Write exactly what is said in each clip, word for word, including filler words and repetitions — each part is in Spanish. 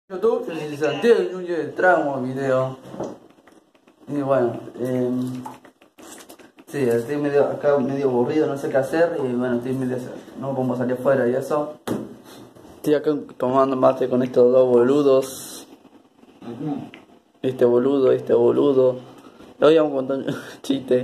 YouTube, yo soy Santiago Núñez, traigo un video. Y bueno, eh, sí, estoy medio, acá medio aburrido, no sé qué hacer. Y bueno, estoy medio, no como salir afuera y eso. Estoy acá tomando mate con estos dos boludos. Este boludo, este boludo. Le voy a contar un chiste.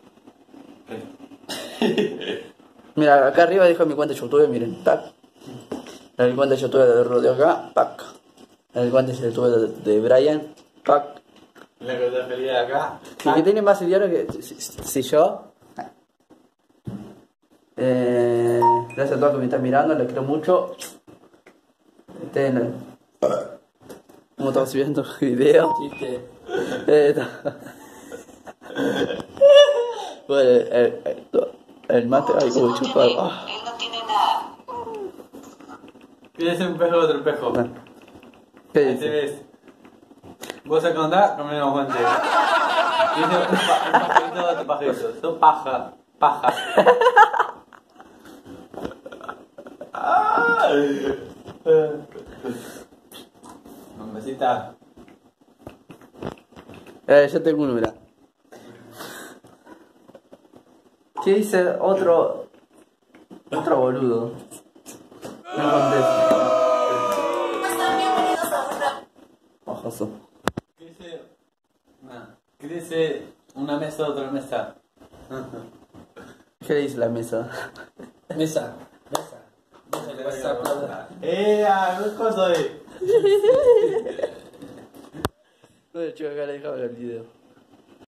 Mira, acá arriba dejo mi cuenta de YouTube, miren, tac. El cuenta de YouTube de Rodeo acá, pac. El cuenta de YouTube de, de Brian, pac. La contabilidad acá. Y que tiene más dinero que si, si yo. Eh, gracias a todos que me están mirando, les quiero mucho. Este, en como estamos subiendo video. Chiste. Eh, bueno, el, el, el, el mate, ay, como chupar. Ah. Él no tiene nada. Tienes un pejo, otro pejo. ¿Qué Ahí te dice? ves. Vos acá andás, comemos guantes. Dice un, pa un pajarito, otro pajarito. Sos paja, paja. Mamacita. Eh, yo tengo uno, mirá. ¿Qué dice otro? Otro boludo. No contesta. Bienvenidos a una... Ojoso. ¿Qué dice? Nah. ¿Qué dice una mesa, otra mesa? ¿Qué dice la mesa? Mesa, mesa. Mesa, le vas a aplaudir. ¡Eh! ¿Qué cosa es? Bueno, chicos, acá le dejaba el video.